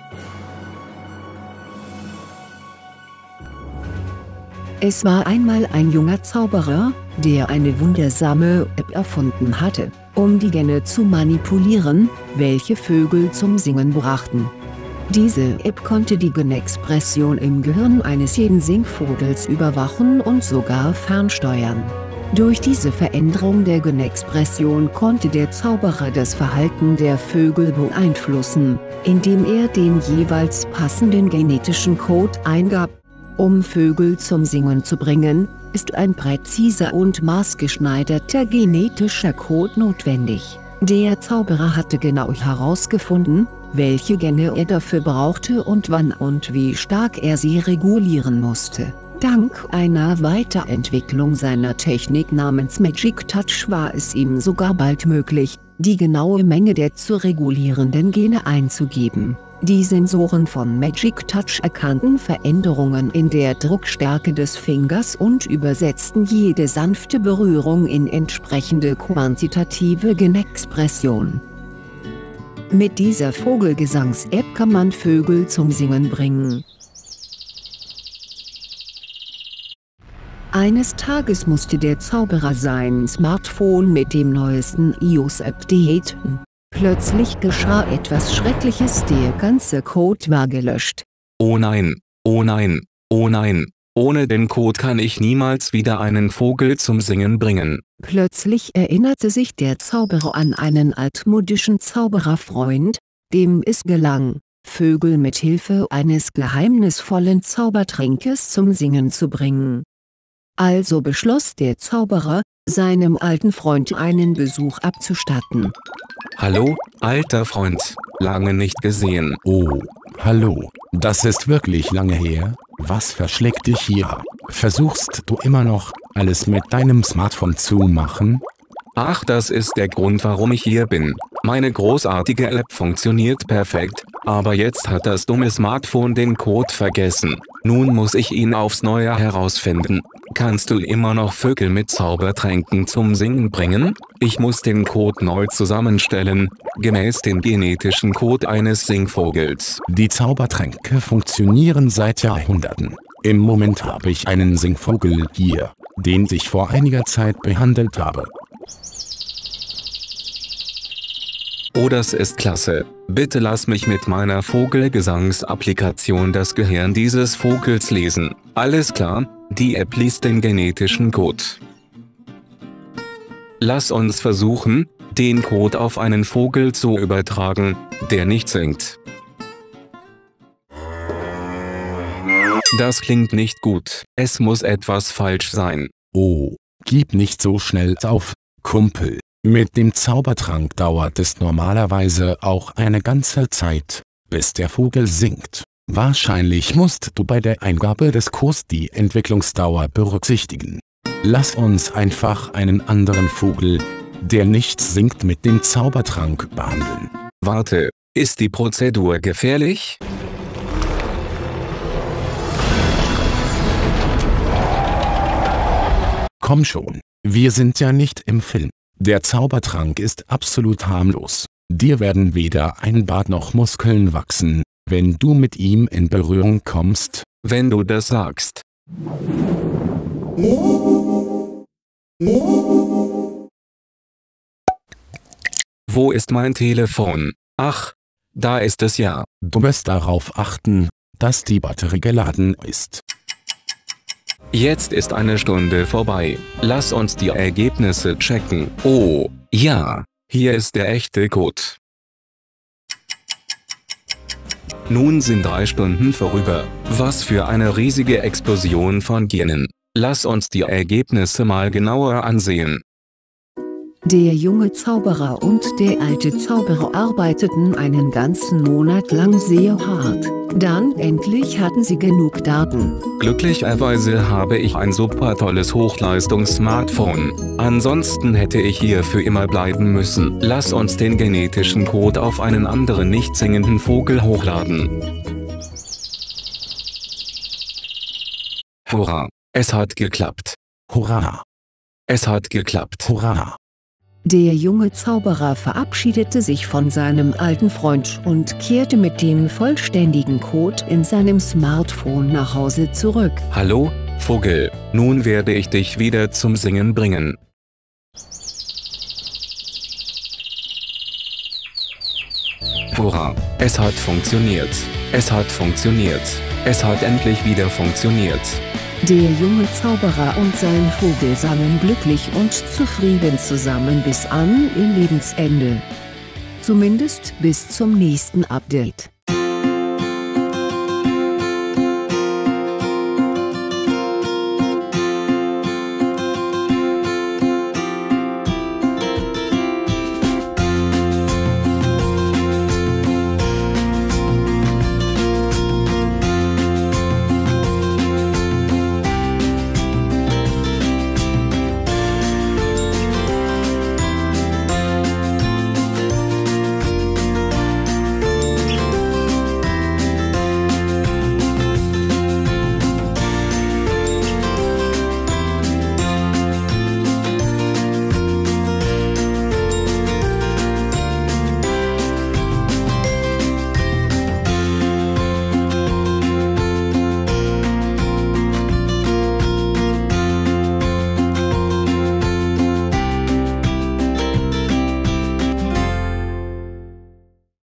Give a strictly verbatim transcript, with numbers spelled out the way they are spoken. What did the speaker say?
Es war einmal ein junger Zauberer, der eine wundersame App erfunden hatte, um die Gene zu manipulieren, welche Vögel zum Singen brachten. Diese App konnte die Genexpression im Gehirn eines jeden Singvogels überwachen und sogar fernsteuern. Durch diese Veränderung der Genexpression konnte der Zauberer das Verhalten der Vögel beeinflussen, indem er den jeweils passenden genetischen Code eingab. Um Vögel zum Singen zu bringen, ist ein präziser und maßgeschneiderter genetischer Code notwendig. Der Zauberer hatte genau herausgefunden, welche Gene er dafür brauchte und wann und wie stark er sie regulieren musste. Dank einer Weiterentwicklung seiner Technik namens Magic Touch war es ihm sogar bald möglich, die genaue Menge der zu regulierenden Gene einzugeben. Die Sensoren von Magic Touch erkannten Veränderungen in der Druckstärke des Fingers und übersetzten jede sanfte Berührung in entsprechende quantitative Genexpression. Mit dieser Vogelgesangs-App kann man Vögel zum Singen bringen. Eines Tages musste der Zauberer sein Smartphone mit dem neuesten iOS updaten. Plötzlich geschah etwas Schreckliches, der ganze Code war gelöscht. Oh nein, oh nein, oh nein, ohne den Code kann ich niemals wieder einen Vogel zum Singen bringen. Plötzlich erinnerte sich der Zauberer an einen altmodischen Zaubererfreund, dem es gelang, Vögel mit Hilfe eines geheimnisvollen Zaubertrinkes zum Singen zu bringen. Also beschloss der Zauberer, seinem alten Freund einen Besuch abzustatten. Hallo, alter Freund, lange nicht gesehen. Oh, hallo, das ist wirklich lange her. Was verschlägt dich hier? Versuchst du immer noch, alles mit deinem Smartphone zu machen? Ach, das ist der Grund, warum ich hier bin. Meine großartige App funktioniert perfekt, aber jetzt hat das dumme Smartphone den Code vergessen. Nun muss ich ihn aufs Neue herausfinden. Kannst du immer noch Vögel mit Zaubertränken zum Singen bringen? Ich muss den Code neu zusammenstellen, gemäß dem genetischen Code eines Singvogels. Die Zaubertränke funktionieren seit Jahrhunderten. Im Moment habe ich einen Singvogel hier, den ich vor einiger Zeit behandelt habe. Oh, das ist klasse. Bitte lass mich mit meiner Vogelgesangsapplikation das Gehirn dieses Vogels lesen. Alles klar, die App liest den genetischen Code. Lass uns versuchen, den Code auf einen Vogel zu übertragen, der nicht singt. Das klingt nicht gut. Es muss etwas falsch sein. Oh, gib nicht so schnell auf, Kumpel. Mit dem Zaubertrank dauert es normalerweise auch eine ganze Zeit, bis der Vogel singt. Wahrscheinlich musst du bei der Eingabe des Codes die Entwicklungsdauer berücksichtigen. Lass uns einfach einen anderen Vogel, der nicht singt, mit dem Zaubertrank behandeln. Warte, ist die Prozedur gefährlich? Komm schon, wir sind ja nicht im Film. Der Zaubertrank ist absolut harmlos. Dir werden weder ein Bart noch Muskeln wachsen, wenn du mit ihm in Berührung kommst. Wenn du das sagst. Wo ist mein Telefon? Ach, da ist es ja. Du musst darauf achten, dass die Batterie geladen ist. Jetzt ist eine Stunde vorbei. Lass uns die Ergebnisse checken. Oh, ja, hier ist der echte Code. Nun sind drei Stunden vorüber. Was für eine riesige Explosion von Genen. Lass uns die Ergebnisse mal genauer ansehen. Der junge Zauberer und der alte Zauberer arbeiteten einen ganzen Monat lang sehr hart. Dann endlich hatten sie genug Daten. Glücklicherweise habe ich ein super tolles Hochleistungs-Smartphone. Ansonsten hätte ich hier für immer bleiben müssen. Lass uns den genetischen Code auf einen anderen nicht singenden Vogel hochladen. Hurra! Es hat geklappt. Hurra! Es hat geklappt. Hurra! Der junge Zauberer verabschiedete sich von seinem alten Freund und kehrte mit dem vollständigen Code in seinem Smartphone nach Hause zurück. Hallo, Vogel, nun werde ich dich wieder zum Singen bringen. Hurra, es hat funktioniert. Es hat funktioniert. Es hat endlich wieder funktioniert. Der junge Zauberer und sein Vogel sangen glücklich und zufrieden zusammen bis an ihr Lebensende. Zumindest bis zum nächsten Update.